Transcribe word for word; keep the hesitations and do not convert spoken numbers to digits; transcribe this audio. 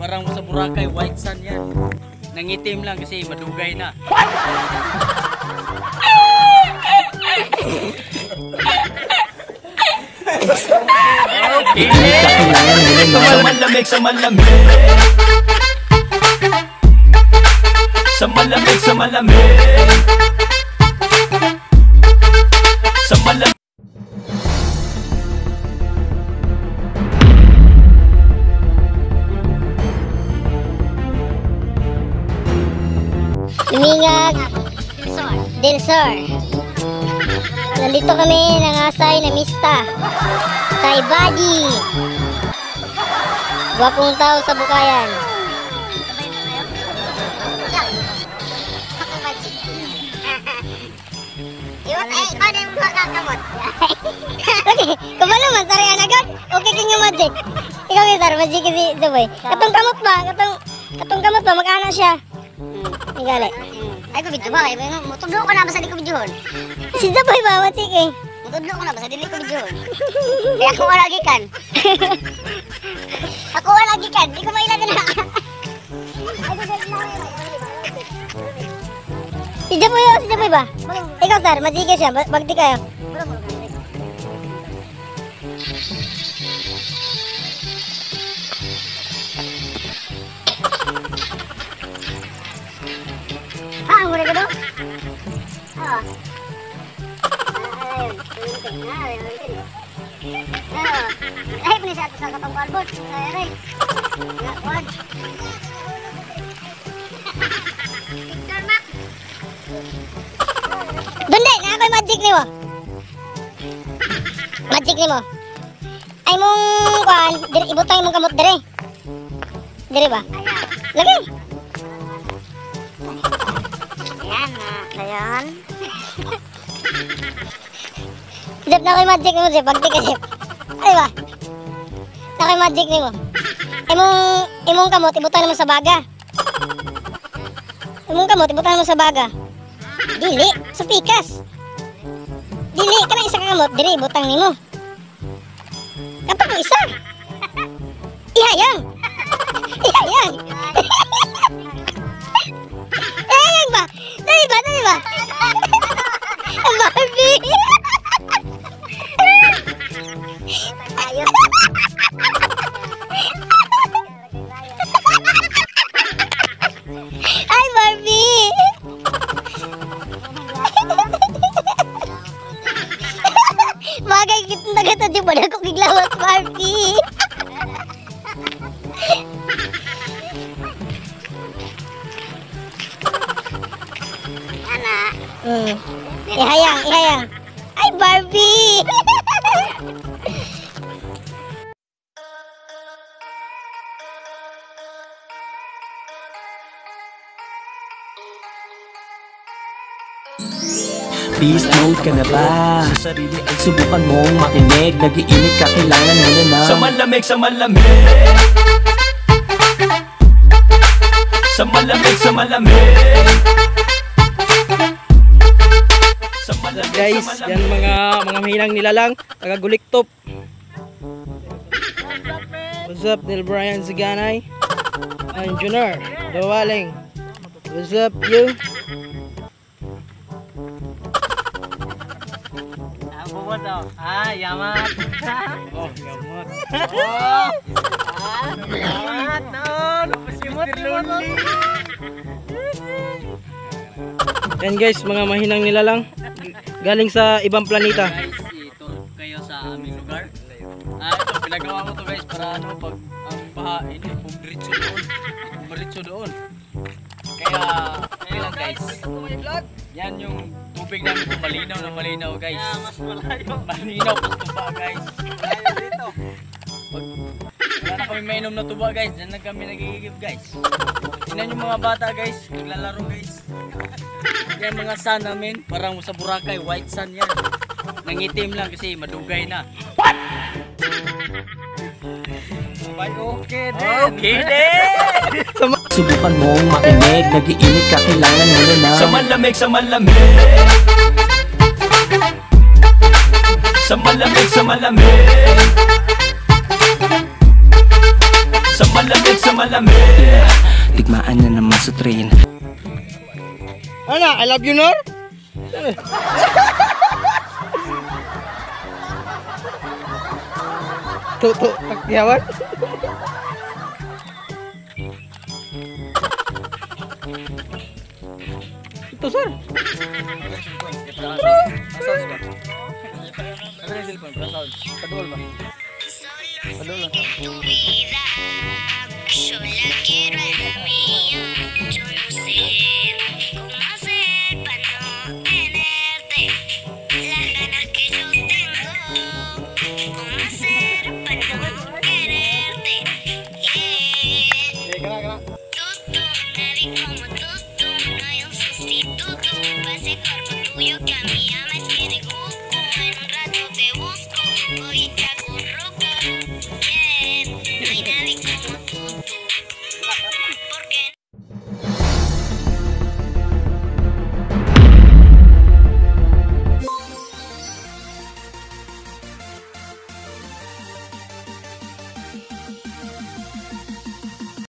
parang sa Boracay, white sun yan. Nangitim lang kasi madugay na. Sa malamig, sa malamig, sa malamig, sa malamig, sa malamig. Lumingag Del Sur. Nandito kami nangasay na mista kay Buddy, gwapong tao sa Bukayan. Okay, kumano man sarian agad. Okay king yung magic. Ikaw yung sir, magic kasi Zaboy. Katong kamot ba? Katong katong kamot ba mag-ana siya? Hmm, igali. Ay ko video ba? Mutudlo ko na basta di ko videohon. Si Zaboy ba magic eh? Mutudlo ko na basta dili ko videohon. Kaya ako wala gikan. Ako wala gikan, di ko mailan na. Si Zaboy o si Zaboy ba? Ikaw sir, magic siya, bagti kayo. Ah, mura ka do? Oo. Ay, pinisa ito sa katong albot. Ay, aray. Nakawad. Picture, Mac. Doon din, na ako'y magic ni mo. Magic ni mo. Ay mong kuhan, ibutang mong kamot dire. Dire ba? Lagi. Ayan na. Ayan. Jep, na ako'y magic ni mo, Jep. Bagti ka, Jep. Ay ba? Na ako'y magic ni mo. Imong, imong kamot, ibutang mo sa baga. Imong kamot, ibutang mo sa baga. Dili, sa pikas. Dili, ka na isa ka kamot, dire, ibutang ni mo. Kapag mo isa. Ihayang. Ihayang. Ihayang ba? Dali ba? Dali ba? Barbie. Ayun. Ay, Barbie. Bagay kita nagata di ba ako giglawas, Barbie. Anak. Hmm. Ihayang, ihayang. Ay, Barbie. Peace mode ka na ba? Sa sarili ay subukan mong makinig. Nag-iinit ka, kailangan mo na na. Sa malamig, sa malamig, sa malamig, sa malamig, sa malamig, Guys, sa yan malamig. mga mga mahinang nilalang, taga-Guliktop. What's up, Neil Brian Ziganay? Engineer, Dawaling. What's up, you? Ah, yamat. Oh, yamat. Oh. Ah, yamat. No, lupasimot lonely. Yan guys, mga mahinang nilalang galing sa ibang planeta. Guys, itulog kayo sa aming lugar. Ah, ito pinagawa ko to guys para ano pag ang baha ini bumiritso doon. Bumiritso doon. Kaya, kaya lang guys. Yan yung tubig namin kung malinaw na malinaw guys. Yeah, mas malayo. Malinaw pas tuba guys. Malayo dito. Pag wala na kami mainom na tuba guys, dyan na kami nagigigib guys. Tingnan yung mga bata guys, naglalaro guys. Yan mga sun namin, parang sa Boracay, white sun yan. Nangitim lang kasi madugay na. What? Okay din. Okay din. Subukan mong makinig. Nag-iinit ka, kailangan mo na na. Sa malamig, sa malamig, sa malamig, sa malamig, sa malamig. malamig sa malamig. Yeah, digmaan na naman sa train. Ano? I love you, Nor? Tuto, takyawan? Ito, sir. Yo la quiero, es mía. Yo no sé cómo hacer para no tenerte las ganas que yo tengo. Cómo hacer para no quererte. Yeah. Tú, tú, nadie como tú.